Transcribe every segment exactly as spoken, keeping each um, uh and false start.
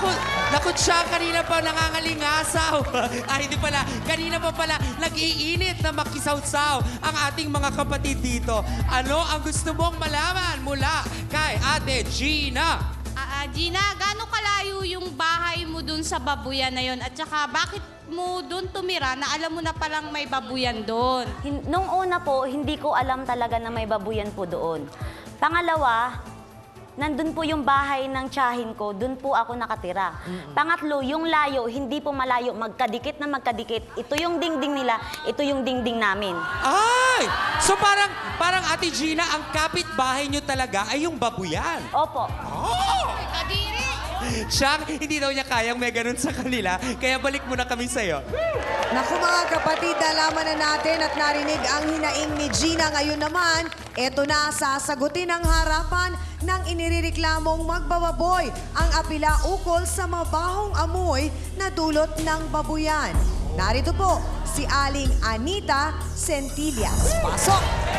Naku, naku siya, kanina pa nangangalingasaw. Ay, hindi pala. Kanina pa pala nag-iinit na makisawsaw ang ating mga kapatid dito. Ano ang gusto mong malaman mula kay Ate Gina? Ah, ah, Gina, gaano kalayo yung bahay mo dun sa babuyan na yon? At saka, bakit mo dun tumira na alam mo na palang may babuyan doon? Hin- nung una po, hindi ko alam talaga na may babuyan po doon. Pangalawa, nandun po yung bahay ng tiyahin ko, dun po ako nakatira. Mm-hmm. Pangatlo, yung layo, hindi po malayo, magkadikit na magkadikit. Ito yung dingding nila, ito yung dingding namin. Ay! So parang, parang Ate Gina, ang kapitbahay nyo talaga ay yung babuyan. Opo. Oh! Kadiri! Siya, hindi daw niya kayang may ganun sa kanila, kaya balik muna kami sa'yo. Naku mga kapatid, nalaman na natin at narinig ang hinaing ni Gina. Ngayon naman, eto na, sasagutin ang harapan ng inirereklamong magbababoy ang apila ukol sa mabahong amoy na dulot ng babuyan. Narito po si Aling Anita Centillas. Pasok!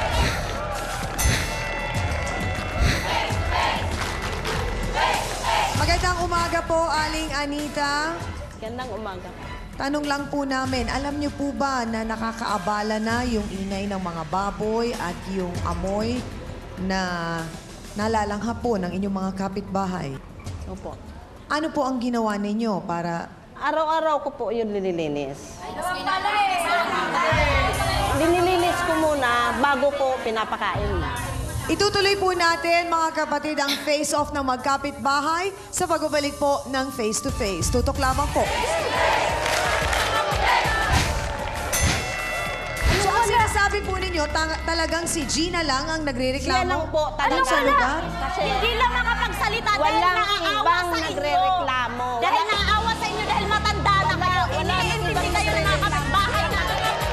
Magandang umaga po, Aling Anita. Gandang umaga. Tanong lang po namin, alam niyo po ba na nakakaabala na yung ingay ng mga baboy at yung amoy na nalalangha po ng inyong mga kapitbahay? Opo. Ano po ang ginawa ninyo para... Araw-araw ko po yun linilinis. Linilinis ko muna bago ko pinapakain. Itutuloy po natin, mga kapatid, ang face-off ng magkapitbahay sa pagbabalik po ng face-to-face. Tutok lamang po. So, ang sinasabi po ninyo, ta- talagang si Gina lang ang nagre-reklamo? Siya lang po, Ano talaga. sa lugar? Kasi Hindi lang makapagsalita dahil walang naaawa ibang sa inyo. nagre-reklamo. Dahil naaawa sa inyo dahil matanda na kayo. wala nang Iniintindi ibang kayo ng mga kapitbahay na.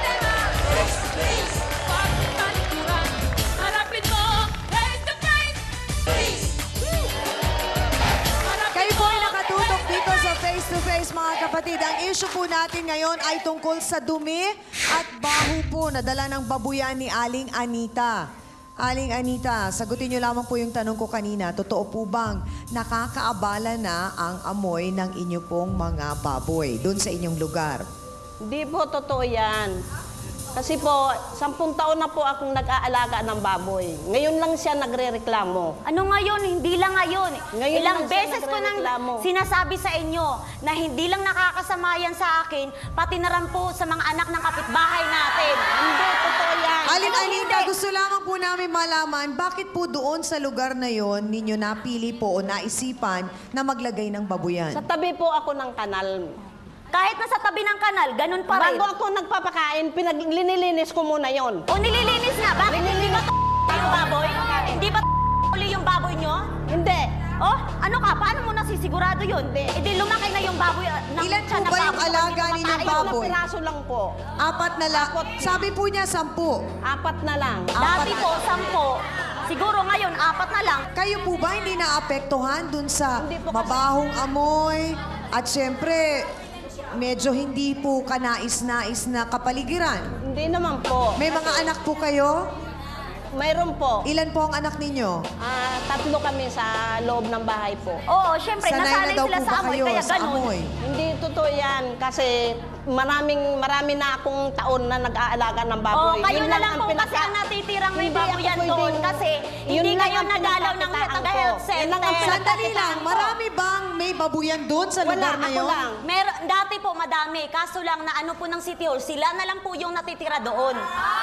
Kayo po ay nakatutok dito sa face-to-face, mga kapatid. Ang issue po natin ngayon ay tungkol sa dumi at baho po na dala ng babuyan ni Aling Anita. Aling Anita, sagutin niyo lamang po yung tanong ko kanina. Totoo po bang nakakaabala na ang amoy ng inyo pong mga baboy doon sa inyong lugar? Hindi po totoo yan. Kasi po, sampung taon na po akong nag-aalaga ng baboy. Ngayon lang siya nagre-reklamo. Ano ngayon? Hindi lang ngayon. Ngayon Ilang lang siya beses ko nang nagrereklamo. sinasabi sa inyo na hindi lang nakakasama yan sa akin, pati na rin po sa mga anak ng kapitbahay natin. Hindi totoo yan. Aling Ano Anita, hindi? gusto lamang po namin malaman, bakit po doon sa lugar na yon ninyo napili po o naisipan na maglagay ng babuyan? Sa tabi po ako ng kanal. Kahit nasa tabi ng kanal, ganun pa rin. Bago ako nagpapakain, pinag-linilinis ko muna yon. O nililinis nga, bakit hindi ba yung baboy? Hindi ba uli yung baboy nyo? Hindi. Oh, ano ka? Paano mo nasisigurado yun? E di lumaki na yung baboy. uh, ng Ilan tiyan po na ba yung baboy, alaga hindi ninyong kumakain. baboy? Mga piraso lang po. Apat na lang. Sabi po niya, sampu. Apat na lang. Dati po, sampo. Siguro ngayon, apat na lang. Kayo po ba hindi naapektuhan dun sa Hindi po kasi- mabahong amoy? At syempre, medyo hindi po kanais-nais na kapaligiran. Hindi naman po. May mga anak po kayo? Mayroon po. Ilan po ang anak ninyo? Ah, tatlo kami sa loob ng bahay po. Oo, syempre, Sanay na nasanay daw sila po sa ba amoy, kayo kaya sa ganun. amoy? Hindi totoo yan kasi maraming marami na akong taon na nag-aalaga ng baboy. Oo, kayo Yun na lang ang po kasi pinaka- ang natitirang may Hindi ako baboyan pwedeng- doon kasi Yun hindi lang kayo ang nadalaw ng pinagkakitaan ko. taga-health Yun lang ang center. Sandali lang, ko. marami bang may babuyan doon sa Wala, lugar na ako yon? lang. Mer dati po madami, kaso lang na ano po ng City Hall, sila na lang po yung natitira doon.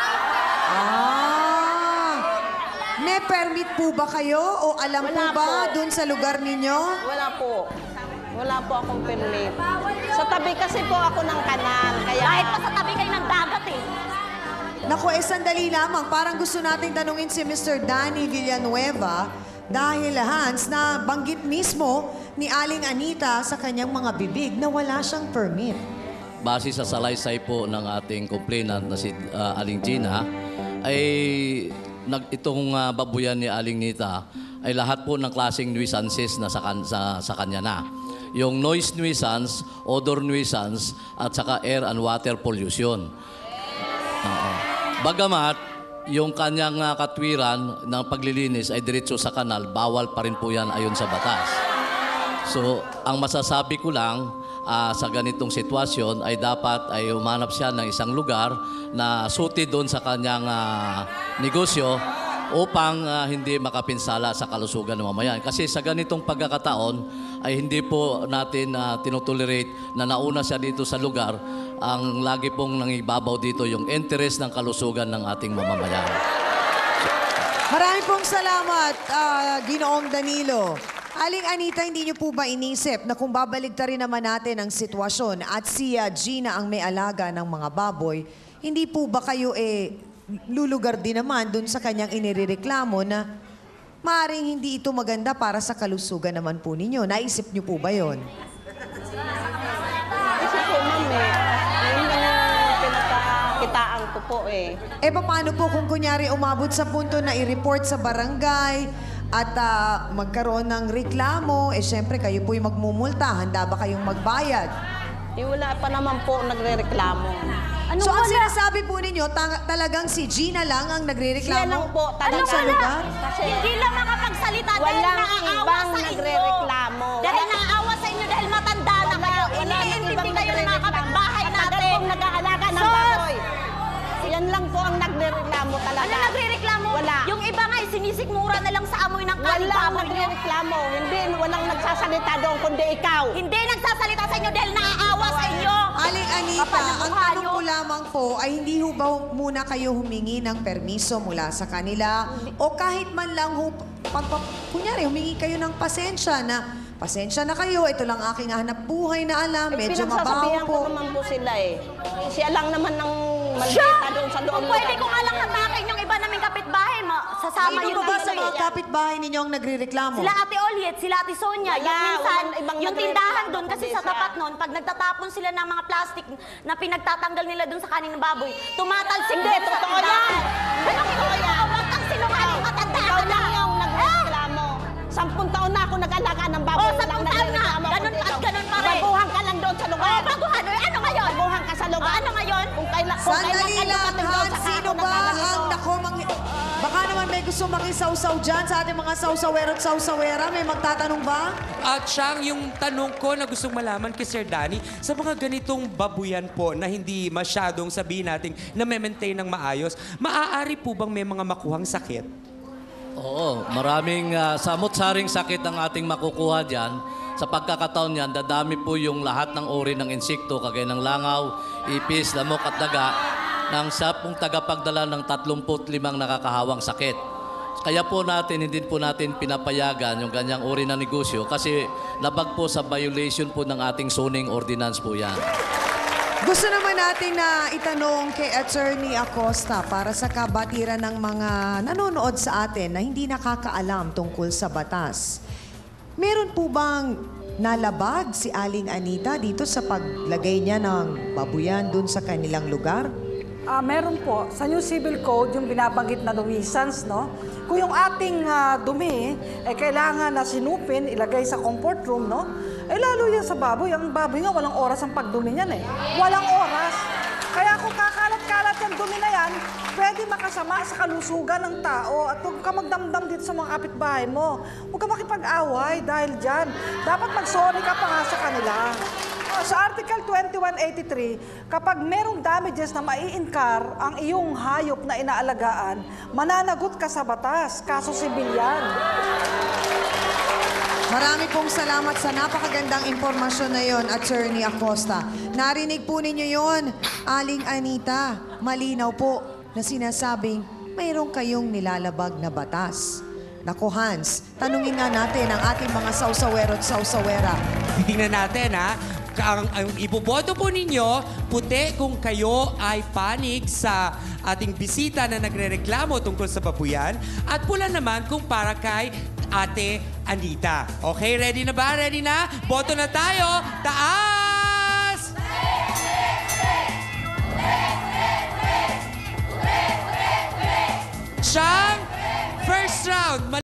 Ah! May permit po ba kayo o alam po Wala ba po. doon sa lugar ninyo? Wala po. Wala po akong permit. Sa tabi kasi po ako ng kanal. Kaya Kahit pa sa tabi kayo ng dagat eh. Naku, eh sandali lamang. Parang gusto nating tanungin si Mister Danny Villanueva dahil Hans na banggit mismo ni Aling Anita sa kanyang mga bibig na wala siyang permit. Base sa salaysay po ng ating complainant na si uh, Aling Gina, ay nag, itong uh, babuyan ni Aling Nita ay lahat po ng klaseng nuisances na sa, kan, sa, sa kanya na. Yung noise nuisance, odor nuisance, at saka air and water pollution. Oo. Bagamat, yung kanyang uh, katwiran ng paglilinis ay diretso sa kanal, bawal pa rin po yan ayon sa batas. So, ang masasabi ko lang ah, sa ganitong sitwasyon ay dapat ay umanap siya ng isang lugar na suited doon sa kanyang ah, negosyo upang ah, hindi makapinsala sa kalusugan ng mamayan. Kasi sa ganitong pagkakataon ay hindi po natin uh, tinotolerate na nauna siya dito sa lugar. Ang lagi pong nangibabaw dito yung interest ng kalusugan ng ating mamamayan. Maraming pong salamat, ah, Ginoong Danilo. Aling Anita, hindi niyo po ba inisip na kung babaligtarin naman natin ang sitwasyon at si ah, Gina ang may alaga ng mga baboy, hindi po ba kayo eh lulugar din naman dun sa kanyang inireklamo na maaaring hindi ito maganda para sa kalusugan naman po ninyo? Naisip niyo po ba yon? Kasi po, ma'am, eh, yun yung pinakakitaan ko po eh. Eh, paano po kung kunyari umabot sa punto na i-report sa barangay at ah, magkaroon ng reklamo, eh syempre kayo po yung magmumulta. Handa ba kayong magbayad? Eh, wala pa naman po nagre-reklamo. Anong so, ang wala? sinasabi po ninyo, ta- talagang si Gina lang ang nagre-reklamo? Siya lang po, Anong talaga. sa lugar? Kasi Hindi lang makapagsalita dahil walang naaawa ibang sa inyo. nagre-reklamo. Dahil naaawa sa inyo dahil matanda na kayo. Wala nang Iniintindi ibang kayo ng mga kapitbahay Matagal natin. pong nag-aalaga ng Sus! baboy. Yan lang po ang nagre-reklamo talaga. Ano nagre-reklamo? Wala. Yung iba nga, sinisikmura na lang sa amoy ng kanin Walang baboy nyo. nagre-reklamo. Hindi, walang nagsasalita doon kundi ikaw. Hindi nagsasalita sa inyo dahil naaawa sa inyo. Aling Anita, Kapal na ang mukha tanong nyo. ko lamang po ay hindi ho ba muna kayo humingi ng permiso mula sa kanila o kahit man lang ho, pag, pag, kunyari humingi kayo ng pasensya na pasensya na kayo, ito lang aking hanap buhay na alam, Eh, medyo mabaho pinagsasabihan po. ko naman po sila eh. Siya lang naman ng maldita doon sa doon. Kung pwede ko nga lang hatakin yung iba naming kapitbahay, ma- sasama Sino yun ba ba dito sa eh. mga kapitbahay ninyo ang nagre-reklamo? Sila Ate Oliet, sila Ate Sonia, Wala, yung minsan, walang ibang yung nagre-reklamo tindahan doon kasi kundi sa siya. tapat noon, pag nagtatapon sila ng mga plastic na pinagtatanggal nila doon sa kanin ng baboy, tumatalsik Hindi, doon sa totoo tindahan. yan. Ano Totoo yan. Huwag kang sinungaling, matanda Ikaw ka na. lang yung nagreklamo. Sampung taon na ako nag-alaga ng baboy. Oh, Walang sampung taon na. nagreklamo Ganun kundi at ikaw. ganun pa rin. Baguhan ka lang doon sa Oh, lugar. baguhan. Eh, ano ngayon? Baguhan ka sa lugar. Ah, ano ngayon? Kung kailan, kung kailan Sandali ka lang, dumating doon Han. sa Sino kako ba na ganito. ang nako mang... Baka naman may gusto makisawsaw dyan sa ating mga sawsawero at sawsawera. May magtatanong ba? At siyang yung tanong ko na gustong malaman kay Sir Danny, sa mga ganitong babuyan po na hindi masyadong sabihin natin na maintain ng maayos, maaari po bang may mga makuhang sakit? Oo, maraming uh, samot-saring sakit ang ating makukuha dyan. Sa pagkakataon yan, dadami po yung lahat ng uri ng insekto, kagaya ng langaw, ipis, lamok at daga, nang siya pong tagapagdala ng tatlumput limang nakakahawang sakit. Kaya po natin, hindi po natin pinapayagan yung ganyang uri ng negosyo kasi labag po sa violation po ng ating zoning ordinance po yan. Gusto naman natin na itanong kay Attorney Acosta para sa kabatiran ng mga nanonood sa atin na hindi nakakaalam tungkol sa batas. Meron po bang nalabag si Aling Anita dito sa paglagay niya ng babuyan dun sa kanilang lugar? Ah, meron po. Sa New Civil Code, yung binabanggit na nuisance, no? Kung yung ating ah, dumi, eh, kailangan na sinupin, ilagay sa comfort room, no? Eh, lalo yan sa baboy. Ang baboy nga, walang oras ang pagdumi niyan, eh. Walang oras. Kaya kung kakalat-kalat yung dumi na yan, pwede makasama sa kalusugan ng tao at huwag ka magdamdam dito sa mga kapitbahay mo. Huwag ka makipag-away dahil dyan. Dapat mag-sorry ka pa nga sa kanila. Uh, Sa Article twenty-one eighty-three, kapag merong damages na mai-incur ang iyong hayop na inaalagaan, mananagot ka sa batas, kaso sibilyan. Marami pong salamat sa napakagandang impormasyon na yon, Attorney Acosta. Narinig po ninyo yon, Aling Anita. Malinaw po na sinasabing mayroon kayong nilalabag na batas. Naku, Hans, tanungin nga natin ang ating mga sawsawero at sawsawera. Titingnan natin, ha? Ang, ang iboboto po ninyo, puti kung kayo ay panig sa ating bisita na nagrereklamo tungkol sa babuyan, at pula naman kung para kay Ate Anita. Okay, ready na ba? Ready na? Boto na tayo! Taas! Siya!